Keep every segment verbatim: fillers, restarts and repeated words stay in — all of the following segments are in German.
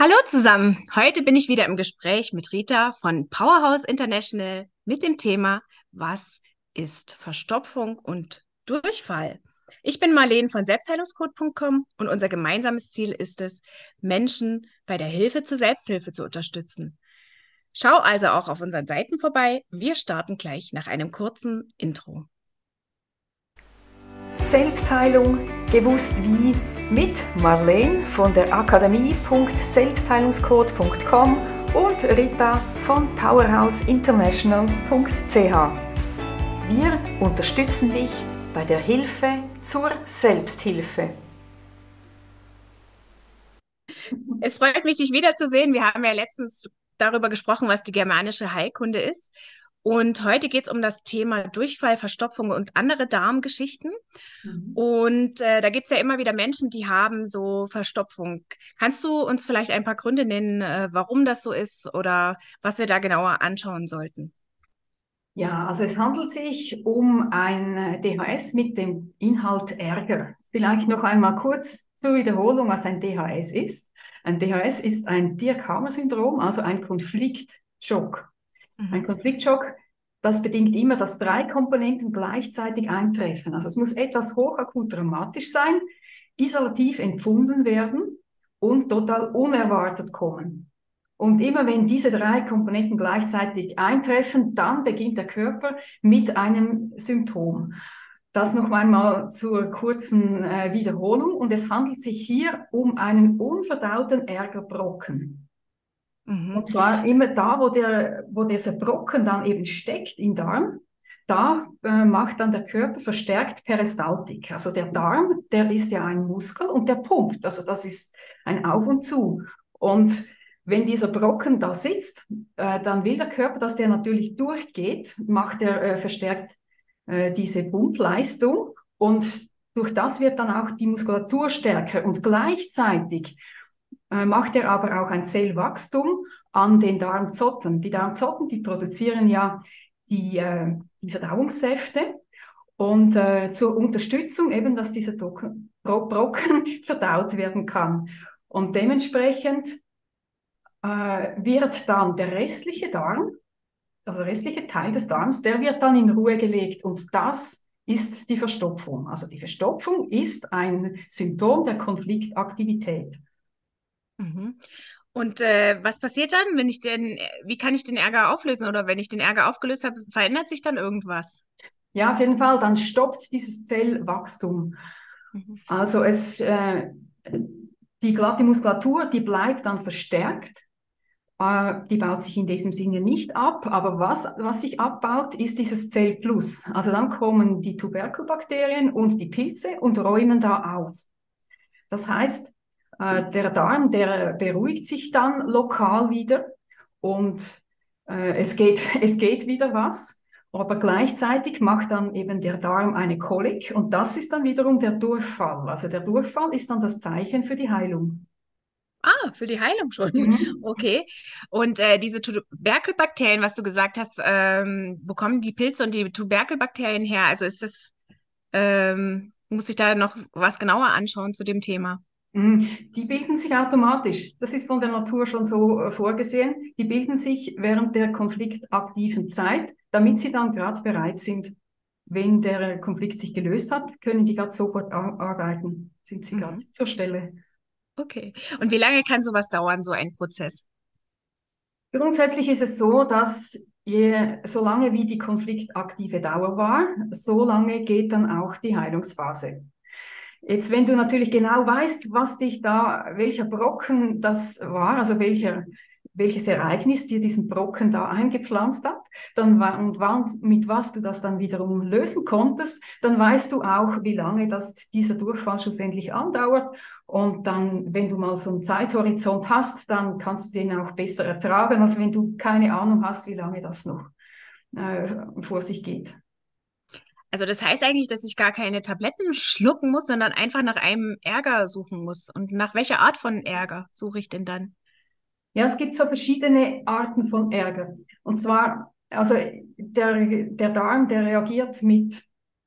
Hallo zusammen. Heute bin ich wieder im Gespräch mit Rita von Powerhouse International mit dem Thema: Was ist Verstopfung und Durchfall? Ich bin Marleen von selbstheilungscode punkt com und unser gemeinsames Ziel ist es, Menschen bei der Hilfe zur Selbsthilfe zu unterstützen. Schau also auch auf unseren Seiten vorbei. Wir starten gleich nach einem kurzen Intro. Selbstheilung gewusst wie mit Marleen von der akademie punkt selbstheilungscode punkt com und Rita von powerhouse international punkt c h. Wir unterstützen dich bei der Hilfe zur Selbsthilfe. Es freut mich, dich wiederzusehen. Wir haben ja letztens darüber gesprochen, was die germanische Heilkunde ist. Und heute geht es um das Thema Durchfall, Verstopfung und andere Darmgeschichten. Mhm. Und äh, da gibt es ja immer wieder Menschen, die haben so Verstopfung. Kannst du uns vielleicht ein paar Gründe nennen, äh, warum das so ist oder was wir da genauer anschauen sollten? Ja, also es handelt sich um ein D H S mit dem Inhalt Ärger. Vielleicht noch einmal kurz zur Wiederholung, was ein D H S ist. Ein D H S ist ein Dirk-Hamer-Syndrom, also ein Konfliktschock. Ein Mhm. Konfliktschock, das bedingt immer, dass drei Komponenten gleichzeitig eintreffen. Also es muss etwas hochakut dramatisch sein, isolativ empfunden werden und total unerwartet kommen. Und immer wenn diese drei Komponenten gleichzeitig eintreffen, dann beginnt der Körper mit einem Symptom. Das noch einmal zur kurzen äh, Wiederholung. Und es handelt sich hier um einen unverdauten Ärgerbrocken. Mhm. Und zwar immer da, wo der, wo dieser Brocken dann eben steckt im Darm, da äh, macht dann der Körper verstärkt Peristaltik. Also der Darm, der ist ja ein Muskel und der pumpt. Also das ist ein Auf und Zu. Und wenn dieser Brocken da sitzt, äh, dann will der Körper, dass der natürlich durchgeht, macht er äh, verstärkt äh, diese Pumpleistung und durch das wird dann auch die Muskulatur stärker und gleichzeitig äh, macht er aber auch ein Zellwachstum an den Darmzotten. Die Darmzotten, die produzieren ja die, äh, die Verdauungssäfte und äh, zur Unterstützung eben, dass dieser Brocken, Brocken verdaut werden kann. Und dementsprechend äh, wird dann der restliche Darm, also restliche Teil des Darms, der wird dann in Ruhe gelegt und das ist die Verstopfung. Also die Verstopfung ist ein Symptom der Konfliktaktivität. Mhm. Und äh, was passiert dann, wenn ich den, wie kann ich den Ärger auflösen oder wenn ich den Ärger aufgelöst habe, verändert sich dann irgendwas? Ja, auf jeden Fall, dann stoppt dieses Zellwachstum. Mhm. Also es, äh, die glatte Muskulatur, die bleibt dann verstärkt. Äh, die baut sich in diesem Sinne nicht ab. Aber was, was sich abbaut, ist dieses Zellplus. Also dann kommen die Tuberkelbakterien und die Pilze und räumen da auf. Das heißt, äh, der Darm, der beruhigt sich dann lokal wieder und äh, es geht, es geht wieder was. Aber gleichzeitig macht dann eben der Darm eine Kolik und das ist dann wiederum der Durchfall. Also der Durchfall ist dann das Zeichen für die Heilung. Ah, für die Heilung schon. Mhm. Okay. Und äh, diese Tuberkelbakterien, was du gesagt hast, ähm, wo kommen die Pilze und die Tuberkelbakterien her? Also ist das, ähm, muss ich da noch was genauer anschauen zu dem Thema? Mhm. Die bilden sich automatisch. Das ist von der Natur schon so äh, vorgesehen. Die bilden sich während der konfliktaktiven Zeit, damit sie dann gerade bereit sind. Wenn der Konflikt sich gelöst hat, können die gerade sofort ar arbeiten. Sind sie gerade Mhm. zur Stelle. Okay. Und wie lange kann sowas dauern, so ein Prozess? Grundsätzlich ist es so, dass je, so lange wie die konfliktaktive Dauer war, so lange geht dann auch die Heilungsphase. Jetzt, wenn du natürlich genau weißt, was dich da, welcher Brocken das war, also welcher, welches Ereignis dir diesen Brocken da eingepflanzt hat, dann war, und wann, mit was du das dann wiederum lösen konntest, dann weißt du auch, wie lange das, dieser Durchfall schlussendlich andauert. Und dann, wenn du mal so einen Zeithorizont hast, dann kannst du den auch besser ertragen, als wenn du keine Ahnung hast, wie lange das noch äh, vor sich geht. Also das heißt eigentlich, dass ich gar keine Tabletten schlucken muss, sondern einfach nach einem Ärger suchen muss. Und nach welcher Art von Ärger suche ich denn dann? Ja, es gibt so verschiedene Arten von Ärger. Und zwar, also der, der Darm, der reagiert mit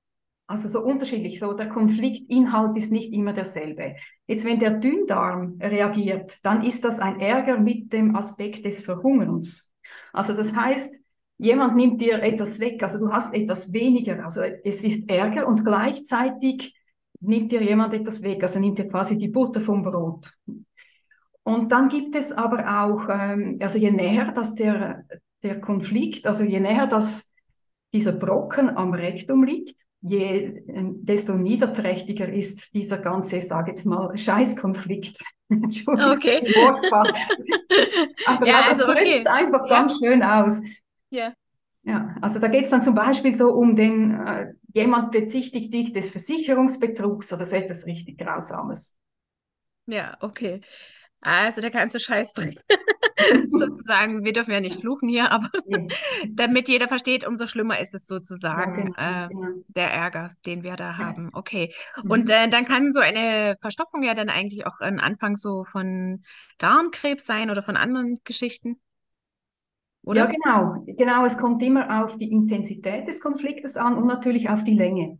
Also so unterschiedlich, so der Konfliktinhalt ist nicht immer derselbe. Jetzt, wenn der Dünndarm reagiert, dann ist das ein Ärger mit dem Aspekt des Verhungerns. Also das heißt, jemand nimmt dir etwas weg, also du hast etwas weniger, also es ist Ärger und gleichzeitig nimmt dir jemand etwas weg, also nimmt dir quasi die Butter vom Brot. Und dann gibt es aber auch, ähm, also je näher dass der, der Konflikt, also je näher dass dieser Brocken am Rektum liegt, je, desto niederträchtiger ist dieser ganze, sage jetzt mal, Scheißkonflikt. Entschuldigung, Okay. Wortwahl. Aber Ja, ja, das also drückt es okay. einfach Ja, ganz schön aus. ja. Ja, also da geht es dann zum Beispiel so um den, äh, jemand bezichtigt dich des Versicherungsbetrugs oder so etwas richtig Grausames. Ja, okay. Also der ganze Scheißdreck. Sozusagen, wir dürfen ja nicht fluchen hier, aber Ja, damit jeder versteht, umso schlimmer ist es ja, sozusagen, genau, äh, genau. der Ärger, den wir da Ja. haben. Okay. Und Mhm. äh, dann kann so eine Verstopfung ja dann eigentlich auch ein Anfang so von Darmkrebs sein oder von anderen Geschichten, Ja, oder? genau. Genau, es kommt immer auf die Intensität des Konfliktes an und natürlich auf die Länge.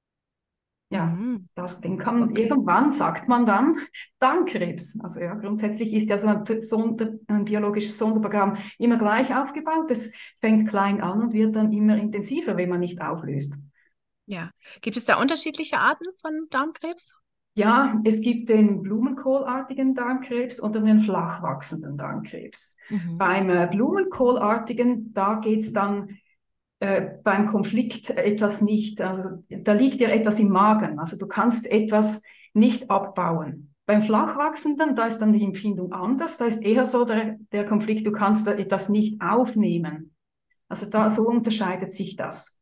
Ja, Mhm. das, den kann Okay. irgendwann, sagt man dann, Darmkrebs. Also ja, grundsätzlich ist ja so ein, Sonder, ein biologisches Sonderprogramm immer gleich aufgebaut. Es fängt klein an und wird dann immer intensiver, wenn man nicht auflöst. Ja. Gibt es da unterschiedliche Arten von Darmkrebs? Ja, es gibt den blumenkohlartigen Darmkrebs und den flach wachsenden Darmkrebs. Mhm. Beim äh, blumenkohlartigen, da geht es dann äh, beim Konflikt etwas nicht, also da liegt dir etwas im Magen, also du kannst etwas nicht abbauen. Beim Flachwachsenden, da ist dann die Empfindung anders, da ist eher so der, der Konflikt, du kannst da etwas nicht aufnehmen. Also da so unterscheidet sich das.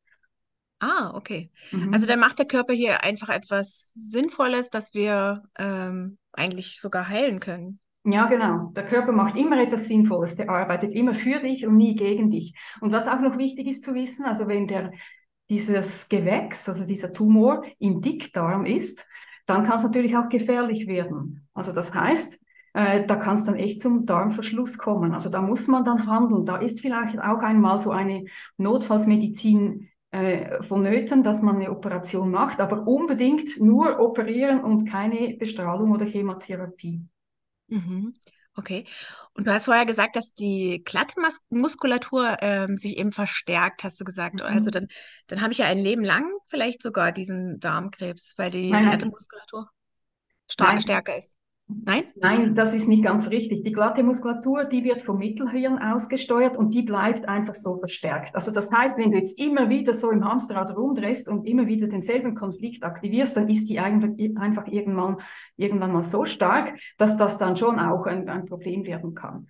Ah, okay. Also Mhm. dann macht der Körper hier einfach etwas Sinnvolles, dass wir ähm, eigentlich sogar heilen können. Ja, genau. Der Körper macht immer etwas Sinnvolles. Der arbeitet immer für dich und nie gegen dich. Und was auch noch wichtig ist zu wissen, also wenn der, dieses Gewächs, also dieser Tumor im Dickdarm ist, dann kann es natürlich auch gefährlich werden. Also das heißt, äh, da kann es dann echt zum Darmverschluss kommen. Also da muss man dann handeln. Da ist vielleicht auch einmal so eine Notfallsmedizin äh, vonnöten, dass man eine Operation macht, aber unbedingt nur operieren und keine Bestrahlung oder Chemotherapie. Mhm. Okay. Und du hast vorher gesagt, dass die glatte Mas Muskulatur ähm, sich eben verstärkt, hast du gesagt. Also Mhm. dann, dann habe ich ja ein Leben lang vielleicht sogar diesen Darmkrebs, weil die Nein, glatte nein, Muskulatur star nein, stärker ist. Nein? nein, das ist nicht ganz richtig. Die glatte Muskulatur, die wird vom Mittelhirn ausgesteuert und die bleibt einfach so verstärkt. Also das heißt, wenn du jetzt immer wieder so im Hamsterrad rumdrehst und immer wieder denselben Konflikt aktivierst, dann ist die einfach, einfach irgendwann, irgendwann mal so stark, dass das dann schon auch ein, ein Problem werden kann.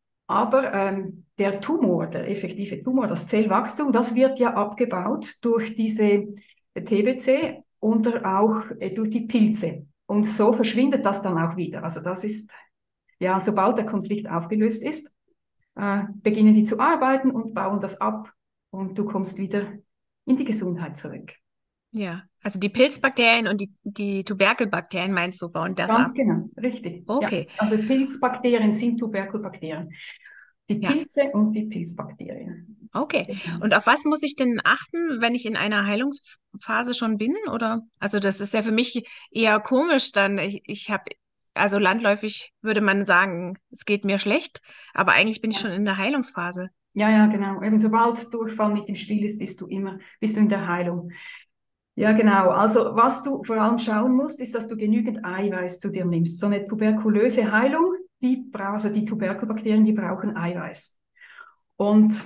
Aber ähm, der Tumor, der effektive Tumor, das Zellwachstum, das wird ja abgebaut durch diese T B C und auch äh, durch die Pilze. Und so verschwindet das dann auch wieder. Also das ist, ja, sobald der Konflikt aufgelöst ist, äh, beginnen die zu arbeiten und bauen das ab und du kommst wieder in die Gesundheit zurück. Ja. Also die Pilzbakterien und die, die Tuberkelbakterien meinst du, bauen das Ganz ab? genau, richtig. Ja, Okay. also Pilzbakterien sind Tuberkelbakterien. Die Ja. Pilze und die Pilzbakterien. Okay. Genau. Und auf was muss ich denn achten, wenn ich in einer Heilungsphase schon bin? Oder? Also das ist ja für mich eher komisch dann. Ich, ich habe, also landläufig würde man sagen, es geht mir schlecht, aber eigentlich bin ich schon in der Heilungsphase. Ja, ja, genau. Eben sobald Durchfall mit im Spiel ist, bist du immer, bist du in der Heilung. Ja, genau. Also was du vor allem schauen musst, ist, dass du genügend Eiweiß zu dir nimmst. So eine tuberkulöse Heilung, die braucht, also die Tuberkelbakterien, die brauchen Eiweiß. Und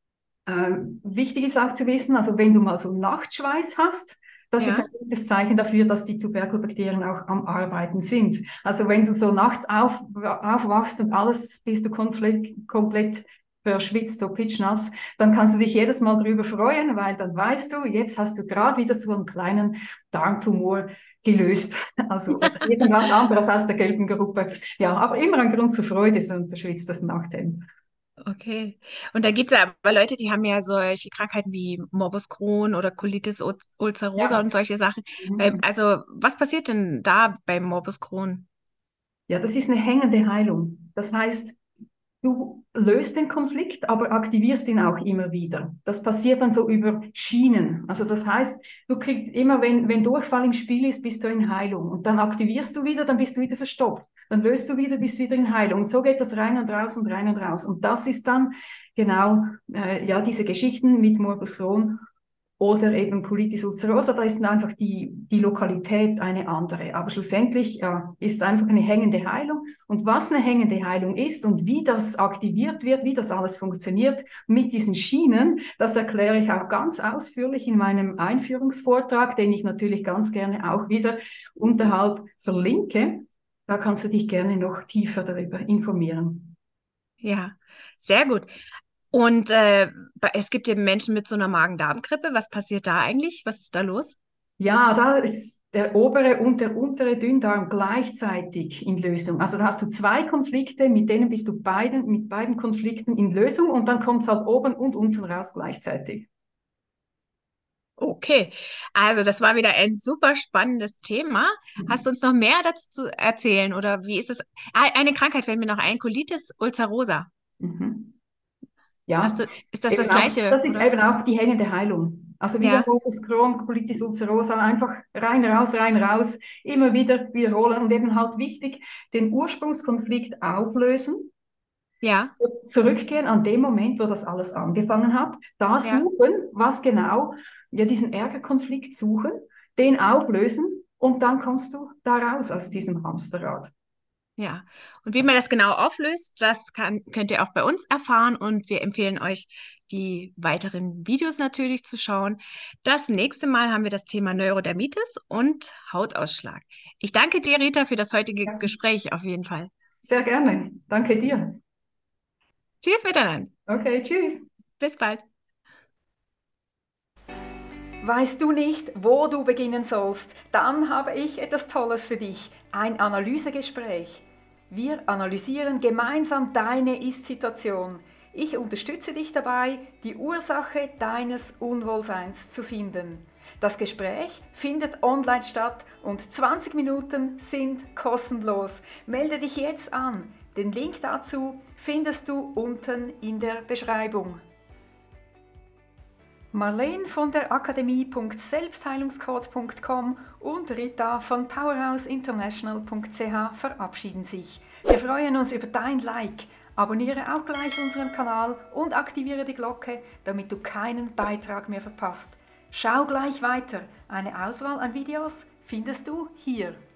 äh, wichtig ist auch zu wissen, also wenn du mal so Nachtschweiß hast, das ist ein Ja. gutes Zeichen dafür, dass die Tuberkelbakterien auch am Arbeiten sind. Also wenn du so nachts auf, aufwachst und alles bist du komplett, komplett verschwitzt, so pitschnass, dann kannst du dich jedes Mal drüber freuen, weil dann weißt du, jetzt hast du gerade wieder so einen kleinen Darmtumor gelöst. Also oder irgendwas anderes aus der gelben Gruppe. Ja, aber immer ein Grund zur Freude, so ein verschwitztes Nachthemd. Okay. Und da gibt es aber Leute, die haben ja solche Krankheiten wie Morbus Crohn oder Colitis ul- ulcerosa Ja. und solche Sachen. Ähm, Mhm. Also was passiert denn da beim Morbus Crohn? Ja, das ist eine hängende Heilung. Das heißt, du löst den Konflikt, aber aktivierst ihn auch immer wieder. Das passiert dann so über Schienen. Also das heißt, du kriegst immer, wenn, wenn Durchfall im Spiel ist, bist du in Heilung. Und dann aktivierst du wieder, dann bist du wieder verstopft. Dann löst du wieder, bist wieder in Heilung. Und so geht das rein und raus und rein und raus. Und das ist dann genau, äh, ja, diese Geschichten mit Morbus Crohn oder eben Colitis ulcerosa, da ist einfach die, die Lokalität eine andere. Aber schlussendlich ja, ist einfach eine hängende Heilung. Und was eine hängende Heilung ist und wie das aktiviert wird, wie das alles funktioniert mit diesen Schienen, das erkläre ich auch ganz ausführlich in meinem Einführungsvortrag, den ich natürlich ganz gerne auch wieder unterhalb verlinke. Da kannst du dich gerne noch tiefer darüber informieren. Ja, sehr gut. Und äh, es gibt eben Menschen mit so einer Magen-Darm-Grippe. Was passiert da eigentlich? Was ist da los? Ja, da ist der obere und der untere Dünndarm gleichzeitig in Lösung. Also da hast du zwei Konflikte, mit denen bist du beiden, mit beiden Konflikten in Lösung und dann kommt es halt oben und unten raus gleichzeitig. Okay, also das war wieder ein super spannendes Thema. Hast du uns noch mehr dazu zu erzählen oder wie ist es? Ah, eine Krankheit fällt mir noch ein, Colitis ulcerosa. Mhm. Hast Ja, du, ist das das eben auch, Gleiche, das ist oder? eben auch die hängende Heilung. Also wieder Ja, Morbus Crohn, Colitis ulcerosa, einfach rein, raus, rein, raus, immer wieder wiederholen und eben halt wichtig, den Ursprungskonflikt auflösen, ja, zurückgehen an dem Moment, wo das alles angefangen hat, da ja. suchen, was genau, ja, diesen Ärgerkonflikt suchen, den auflösen und dann kommst du da raus aus diesem Hamsterrad. Ja, und wie man das genau auflöst, das kann, könnt ihr auch bei uns erfahren und wir empfehlen euch, die weiteren Videos natürlich zu schauen. Das nächste Mal haben wir das Thema Neurodermitis und Hautausschlag. Ich danke dir, Rita, für das heutige Ja, Gespräch auf jeden Fall. sehr gerne. Danke dir. Tschüss miteinander. Okay, tschüss. Bis bald. Weißt du nicht, wo du beginnen sollst? Dann habe ich etwas Tolles für dich. Ein Analysegespräch. Wir analysieren gemeinsam deine Ist-Situation. Ich unterstütze dich dabei, die Ursache deines Unwohlseins zu finden. Das Gespräch findet online statt und zwanzig Minuten sind kostenlos. Melde dich jetzt an. Den Link dazu findest du unten in der Beschreibung. Marleen von der Akademie Punkt Selbstheilungscode Punkt com und Rita von powerhouse international Punkt c h verabschieden sich. Wir freuen uns über dein Like. Abonniere auch gleich unseren Kanal und aktiviere die Glocke, damit du keinen Beitrag mehr verpasst. Schau gleich weiter. Eine Auswahl an Videos findest du hier.